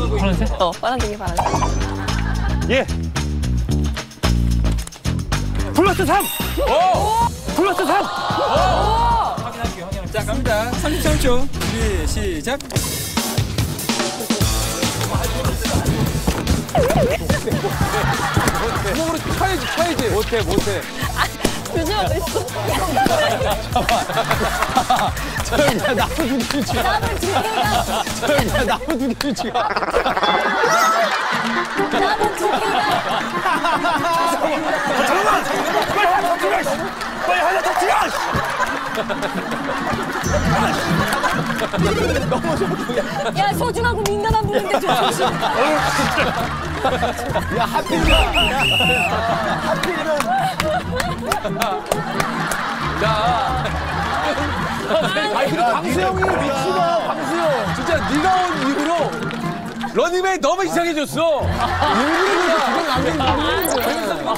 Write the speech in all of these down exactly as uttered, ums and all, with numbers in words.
파란색? 어, 파란색이 파란색. 예. 플러스 삼! 오! 플러스 삼! 오! 확인할게요, 확인할게요. 자, 갑니다. 삼십삼 초. 준비, 시작. 구멍으로 쳐야지, 쳐야지. 못해, 못해. 조심하고 있어. 저야 나무 두 개를 지금. 나무 두 개가. 저야 나무 두 개를 지금. 나무 두 개가. 잠깐만! 빨리 하나 더 틀어! 빨리 하나 더 틀어! 야, 소중하고 민감한 부분인데 좀 조심. 야, 하필이면. 하필이면. 자. 아니, 그리고 광수형이 미치다, 광수형. 진짜 네가 온 이후로 러닝맨이 너무 이상해졌어. 일부러 그건 안 되는 거고.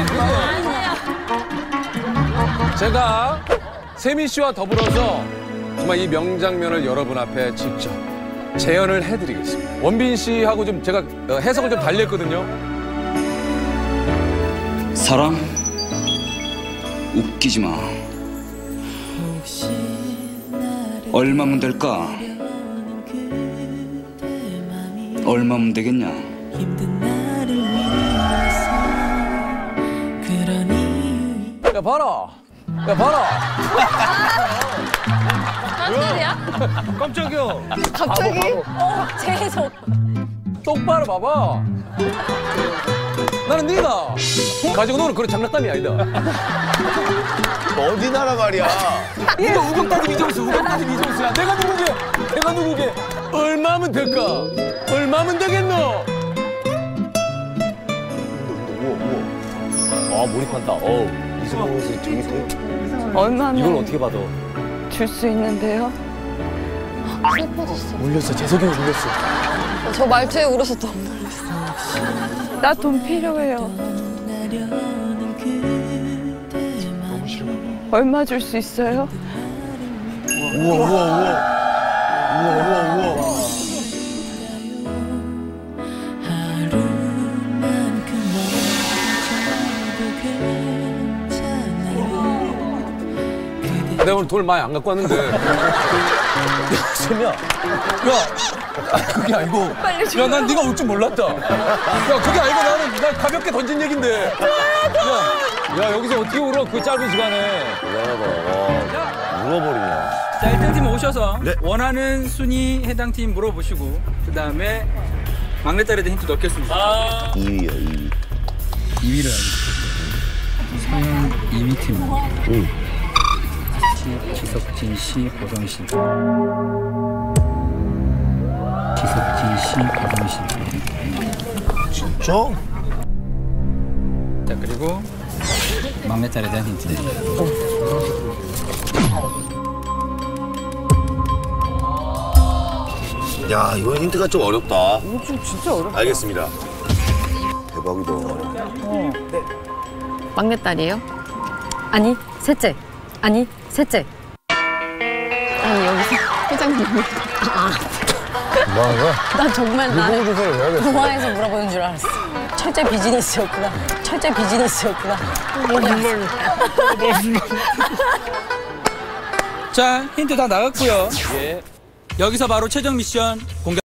제가 세민 씨와 더불어서 정말 이 명장면을 여러분 앞에 직접 재현을 해드리겠습니다. 원빈 씨하고 좀 제가 해석을 좀 달렸거든요. 사랑, 웃기지 마. 얼마면 될까? 얼마면 되겠냐? 야, 봐라. 야, 봐라. 깜짝이야? 깜짝이야. 갑자기? 어, 재해석. 똑바로 봐봐. 나는 네가 가지고 노는 그런 장난감이 아니다. 어디 나라 말이야? 이거 우경따지 미정수, 우경따지 미정수야. 내가 누구게? 내가 누구게? 얼마면 될까? 얼마면 되겠노? 우와, 우와. 아, 몰입한다. 어, 이승호 선수 저기 서 얼마면 이걸 어떻게 받아? 줄 수 있는데요? 슬퍼졌어. 울렸어, 재석이 울렸어. 저 말투에 울어서 너무 놀랐어. 나 돈 필요해요. 너무 싫어. 얼마 줄 수 있어요? 우와, 우와, 우와. 우와, 우와, 우와. 내가 오늘 돈을 많이 안 갖고 왔는데. 야, 세미야. 야, 그게 아니고. 빨리 줘. 야, 난 네가 올 줄 몰랐다. 야, 그게 아니고 나는 난 가볍게 던진 얘긴데. 야, 야, 여기서 어떻게 울어? 그 짧은 시간에. 대단하다. 와, 울어버리네. 자, 일 등 팀 오셔서 네. 원하는 순위 해당 팀 물어보시고 그 다음에 막내딸에 대한 힌트 넣겠습니다. 이 위야, 이 위. 이 위를 알겠습니다. 상현 이 위 팀. 응. 지석진 씨, 보성 씨. 지석진 씨, 보성 씨. 진짜? 자, 그리고 막내딸에 대한 힌트. 야, 이번 힌트가 좀 어렵다. 이거 좀 진짜 어렵다. 알겠습니다. 대박이다. 막내딸이에요? 아니, 셋째. 아니, 셋째. 아니, 여기서 회장님이. 아, 뭐 하는 거야? 나 정말 나는 주세요, 해야겠어. 동화에서 물어보는 줄 알았어. 철저 비즈니스였구나. 철저 비즈니스였구나. 자, 힌트 다 나갔고요. 예. 여기서 바로 최종 미션 공개.